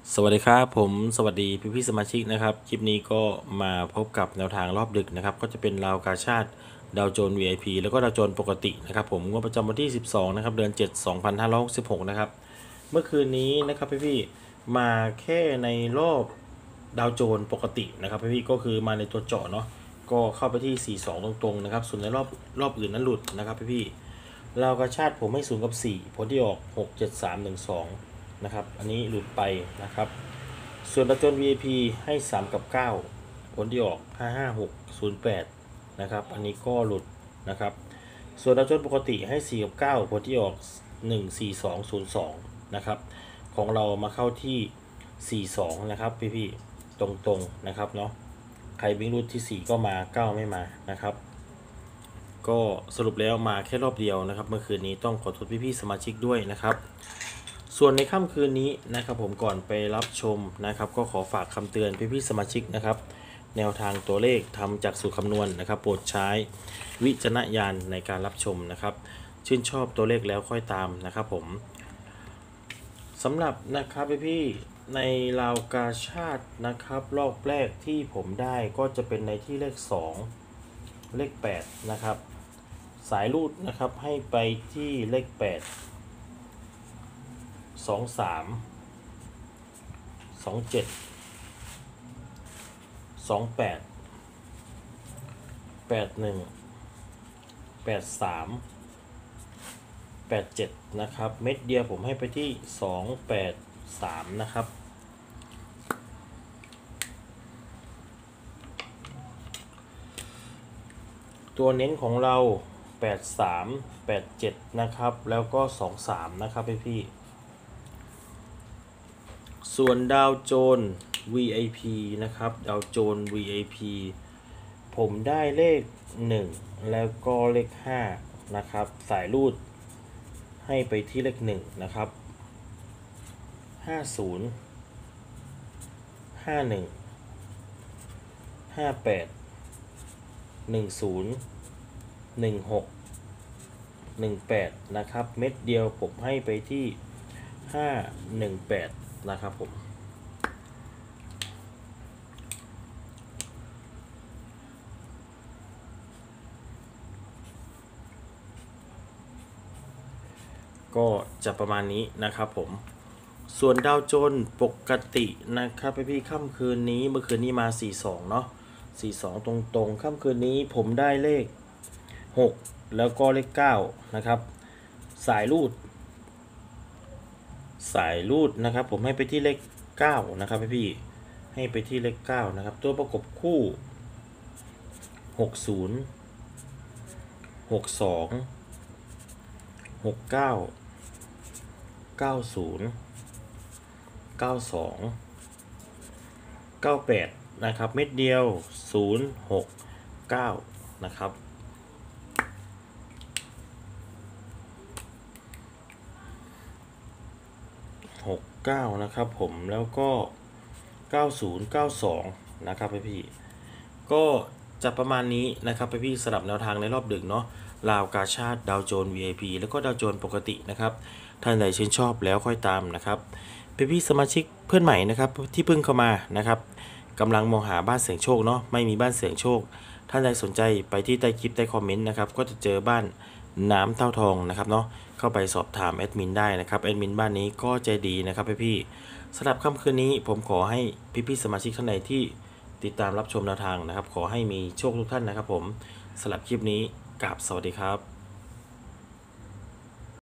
สวัสดีครับผมสวัสดีพี่สมาชิกนะครับคลิปนี้ก็มาพบกับแนวทางรอบดึกนะครับก็จะเป็นราวกาชาติดาวโจนส์ VIP แล้วก็ดาวโจนส์ปกตินะครับผมงวดประจำวันที่12นะครับเดือน7 2566นะครับเมื่อคืนนี้นะครับพี่มาแค่ในรอบดาวโจนส์ปกตินะครับพี่ก็คือมาในตัวเจาะเนาะก็เข้าไปที่42ตรงๆนะครับส่วนในรอบอื่นนั้นหลุดนะครับพี่ราวกาชาติผมให้0กับ4ผลที่ออก67312นะครับอันนี้หลุดไปนะครับส่วนดาวโจนส์ VIP ให้3กับ9ผลที่ออก55608นะครับอันนี้ก็หลุดนะครับส่วนดาวโจนส์ปกติให้4กับ9ผลที่ออก14202นะครับของเรามาเข้าที่42นะครับพี่ตรงๆนะครับเนาะใครวิ่งรูดที่4ก็มา9ไม่มานะครับก็สรุปแล้วมาแค่รอบเดียวนะครับเมื่อคืนนี้ต้องขอโทษพี่สมาชิกด้วยนะครับส่วนในค่ำคืนนี้นะครับผมก่อนไปรับชมนะครับก็ขอฝากคำเตือนพี่สมาชิกนะครับแนวทางตัวเลขทำจากสูตรคำนวณนะครับโปรดใช้วิจารณญาณในการรับชมนะครับชื่นชอบตัวเลขแล้วค่อยตามนะครับผมสำหรับนะครับพี่ในราวกาชาตินะครับรอบแรกที่ผมได้ก็จะเป็นในที่เลข2เลข8นะครับสายรูดนะครับให้ไปที่เลข8 23 27 28 81 83 87นะครับเม็ดเดียวผมให้ไปที่283นะครับตัวเน้นของเรา83 87นะครับแล้วก็23นะครับพี่ส่วนดาวโจนส์ VIP นะครับดาวโจนส์ VIP ผมได้เลข1แล้วก็เลข5นะครับสายรูดให้ไปที่เลข1นะครับ50 51 58 10 16 18นะครับเม็ดเดียวผมให้ไปที่518นะครับผมก็จะประมาณนี้นะครับผมส่วนดาวโจนส์ปกตินะครับพี่ค่ำคืนนี้เมื่อคืนนี้มา42เนาะ42ตรงๆค่ำคืนนี้ผมได้เลข6แล้วก็เลข9นะครับสายรูดนะครับผมให้ไปที่เลข9นะครับพี่ให้ไปที่เลข9นะครับตัวประกบคู่60 62 69 90 92 98นะครับเม็ดเดียว069นะครับ69นะครับผมแล้วก็9092นะครับพี่ก็จะประมาณนี้นะครับพี่สำหรับแนวทางในรอบดึกเนาะราวกาชาติดาวโจนส์ VIP แล้วก็ดาวโจนส์ปกตินะครับท่านใดชื่นชอบแล้วค่อยตามนะครับพี่สมาชิกเพื่อนใหม่นะครับที่เพิ่งเข้ามานะครับกำลังมองหาบ้านเสี่ยงโชคเนาะไม่มีบ้านเสี่ยงโชคท่านใดสนใจไปที่ใต้คลิปใต้คอมเมนต์นะครับก็จะเจอบ้านน้ำเท่าทองนะครับเนาะเข้าไปสอบถามแอดมินได้นะครับแอดมินบ้านนี้ก็ใจดีนะครับพี่สำหรับค่ำคืนนี้ผมขอให้พี่สมาชิกท่านใดที่ติดตามรับชมแนวทางนะครับขอให้มีโชคทุกท่านนะครับผมสำหรับคลิปนี้กราบสวัสดีครับ